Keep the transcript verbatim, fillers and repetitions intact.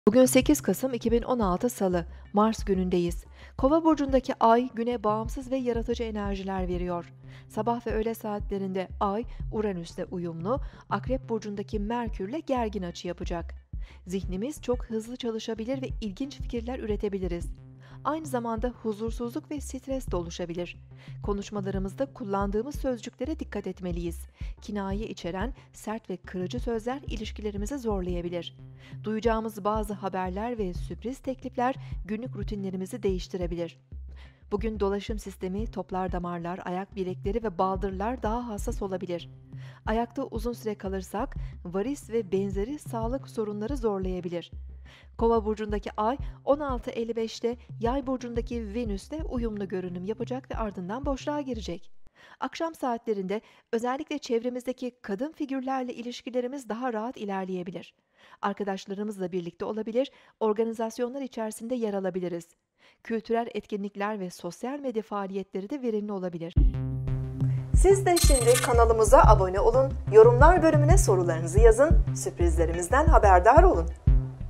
Bugün sekiz Kasım iki bin on altı Salı, Mars günündeyiz. Kova burcundaki Ay, güne bağımsız ve yaratıcı enerjiler veriyor. Sabah ve öğle saatlerinde Ay, Uranüs'le uyumlu, Akrep burcundaki Merkür'le gergin açı yapacak. Zihnimiz çok hızlı çalışabilir ve ilginç fikirler üretebiliriz. Aynı zamanda huzursuzluk ve stres de oluşabilir. Konuşmalarımızda kullandığımız sözcüklere dikkat etmeliyiz. Kinaye içeren sert ve kırıcı sözler ilişkilerimizi zorlayabilir. Duyacağımız bazı haberler ve sürpriz teklifler günlük rutinlerimizi değiştirebilir. Bugün dolaşım sistemi, toplar damarlar, ayak bilekleri ve baldırlar daha hassas olabilir. Ayakta uzun süre kalırsak varis ve benzeri sağlık sorunları zorlayabilir. Kova burcundaki Ay on altı elli beşte Yay burcundaki Venüs'le uyumlu görünüm yapacak ve ardından boşluğa girecek. Akşam saatlerinde özellikle çevremizdeki kadın figürlerle ilişkilerimiz daha rahat ilerleyebilir. Arkadaşlarımızla birlikte olabilir, organizasyonlar içerisinde yer alabiliriz. Kültürel etkinlikler ve sosyal medya faaliyetleri de verimli olabilir. Siz de şimdi kanalımıza abone olun, yorumlar bölümüne sorularınızı yazın, sürprizlerimizden haberdar olun.